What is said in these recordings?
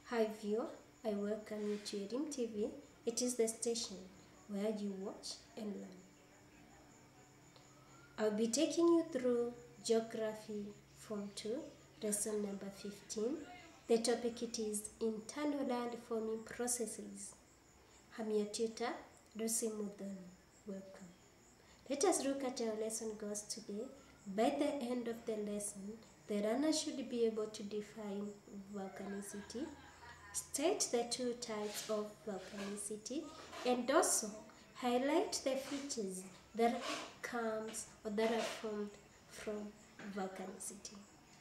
Hi viewer, I welcome you to Elim TV. It is the station where you watch and learn. I'll be taking you through Geography Form 2, lesson number 15. The topic it is internal land forming processes. I'm your tutor, Lucy Mudhoni. Welcome. Let us look at our lesson goals today. By the end of the lesson, the learner should be able to define volcanicity, state the two types of volcanicity, and also highlight the features that comes or that are formed from volcanicity.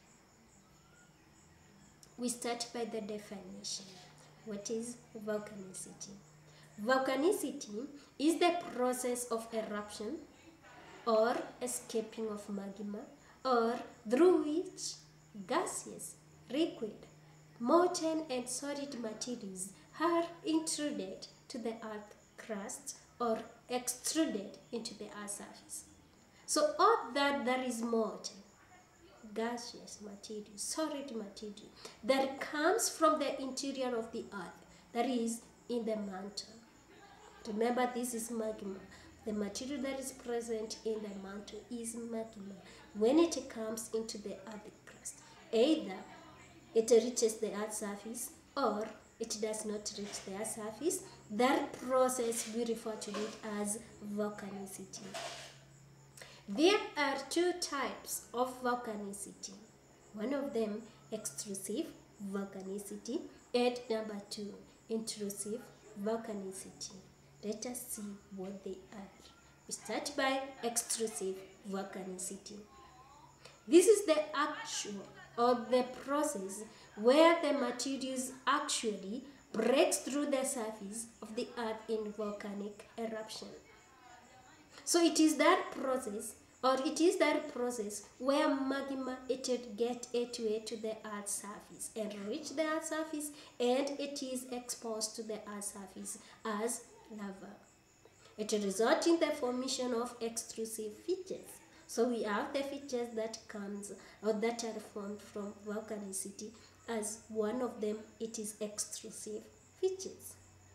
We start by the definition. What is volcanicity? Volcanicity is the process of eruption or escaping of magma, or through which gaseous, liquid, molten and solid materials are intruded to the earth crust or extruded into the earth's surface. So all that is molten, gaseous material, solid material that comes from the interior of the earth, that is in the mantle. Remember, this is magma. The material that is present in the mantle is magma. When it comes into the earth crust, either it reaches the earth's surface or it does not reach the earth's surface, that process we refer to it as volcanicity. There are two types of volcanicity. One of them, extrusive volcanicity, and number two, intrusive volcanicity. Let us see what they are. We start by extrusive volcanicity. This is the actual or the process where the materials actually breaks through the surface of the earth in volcanic eruption. So it is that process where magma it get its way to the earth's surface and reach the earth's surface, and it is exposed to the earth's surface as lava. It results in the formation of extrusive features. So we have the features that comes or that are formed from volcanicity. As one of them, it is extrusive features.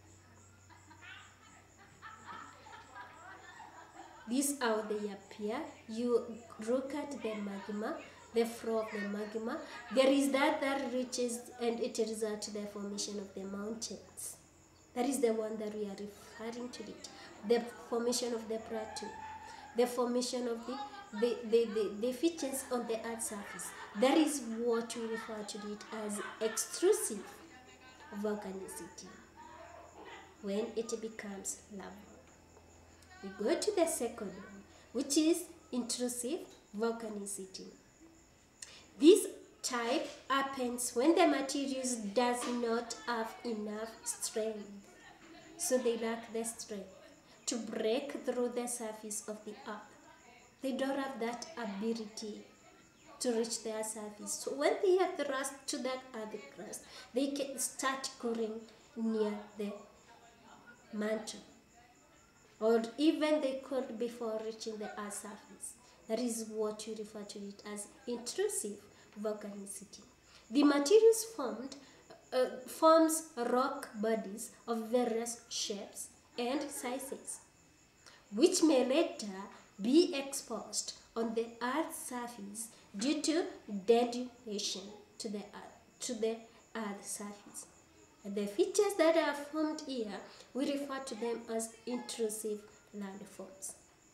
These are how they appear. You look at the magma, the flow of the magma. There is that reaches and it results in the formation of the mountains. That is the one that we are referring to it. The formation of the plateau, the formation of the features on the earth's surface. That is what we refer to it as extrusive volcanicity when it becomes lava. We go to the second one, which is intrusive volcanicity. This type happens when the materials does not have enough strength. So they lack the strength to break through the surface of the earth. They don't have that ability to reach their surface. So when they are thrust to that earth crust, they can start cooling near the mantle, or even they could before reaching the earth's surface. That is what you refer to it as intrusive volcanicity. The materials forms rock bodies of various shapes and sizes, which may later be exposed on the earth's surface due to denudation to the earth's surface. And the features that are formed here, we refer to them as intrusive landforms.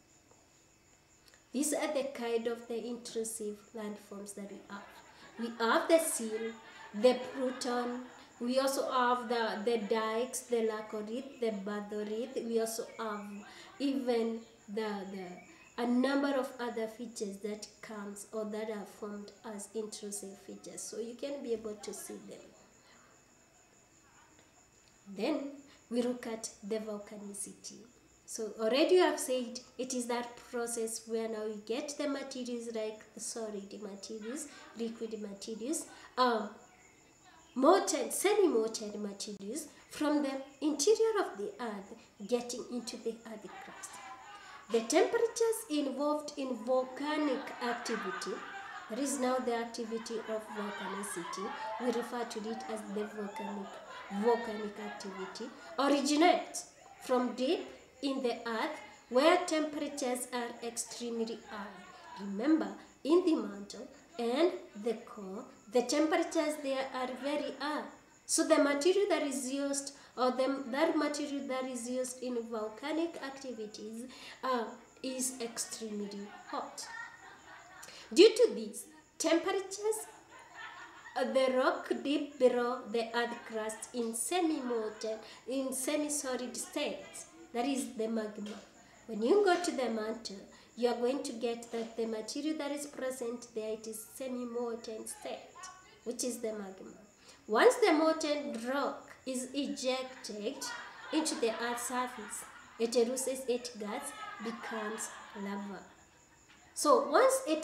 These are the kind of the intrusive landforms that we have. We have the seal, the pluton. We also have the dikes, the laccolith, the batholith. We also have even a number of other features that comes or that are formed as intrusive features. So you can be able to see them. Then we look at the volcanicity. So already you have said it is that process where now you get the materials like the solid materials, liquid materials, molten, semi-molten materials from the interior of the earth getting into the earth crust. The temperatures involved in volcanic activity That is now the activity of volcanicity. We refer to it as the volcanic activity. Originates from deep in the earth where temperatures are extremely high. Remember, in the mantle and the core, the temperatures there are very high. So the material that is used, or that material that is used in volcanic activities is extremely hot. Due to these temperatures, the rock deep below the earth crust in semi-molten, in semi-solid states, that is the magma. When you go to the mantle, you are going to get that the material that is present there, it is semi-molten state, which is the magma. Once the molten rock is ejected into the earth's surface, it loses its gas, becomes lava. So once it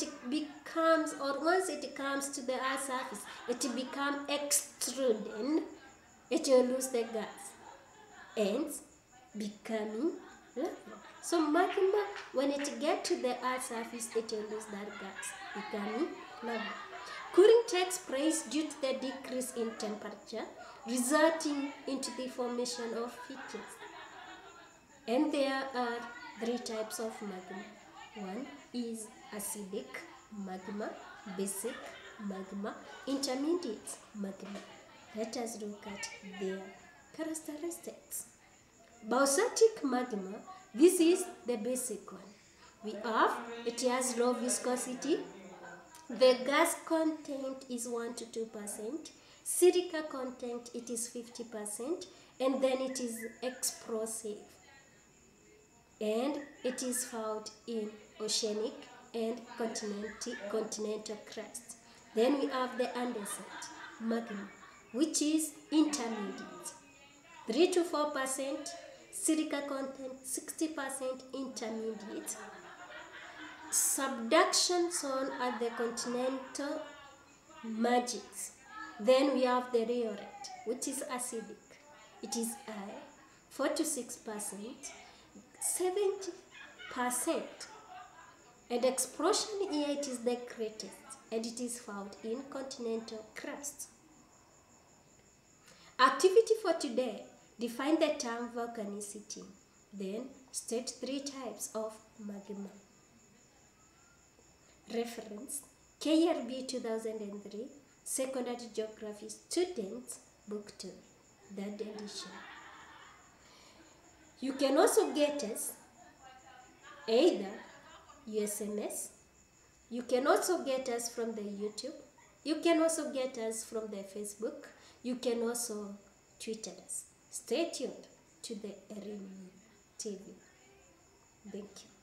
comes to the earth's surface, it becomes extruded, it will lose the gas, hence becoming lava. So magma, when it gets to the earth's surface, it will lose that gas, becoming lava. Cooling takes place due to the decrease in temperature, resulting into the formation of features. And there are 3 types of magma. One is acidic magma, basic magma, intermediate magma. Let us look at their characteristics. Basaltic magma, this is the basic one. It has low viscosity. The gas content is 1 to 2%. Silica content, it is 50%. And then it is explosive. And it is found in oceanic and continental crust. Then we have the andesite magma, which is intermediate. 3 to 4%, silica content 60%, intermediate. Subduction zone at the continental margins. Then we have the rheolite, which is acidic. It is high, 4 to 6%. 70%, and explosion here, it is the greatest, and it is found in continental crust. Activity for today: define the term volcanicity, then state 3 types of magma. Reference: KRB 2003, Secondary Geography Students, Book 2, 3rd edition. You can also get us either SMS, you can also get us from the YouTube, you can also get us from the Facebook, you can also Twitter us. Stay tuned to the Erin TV. Thank you.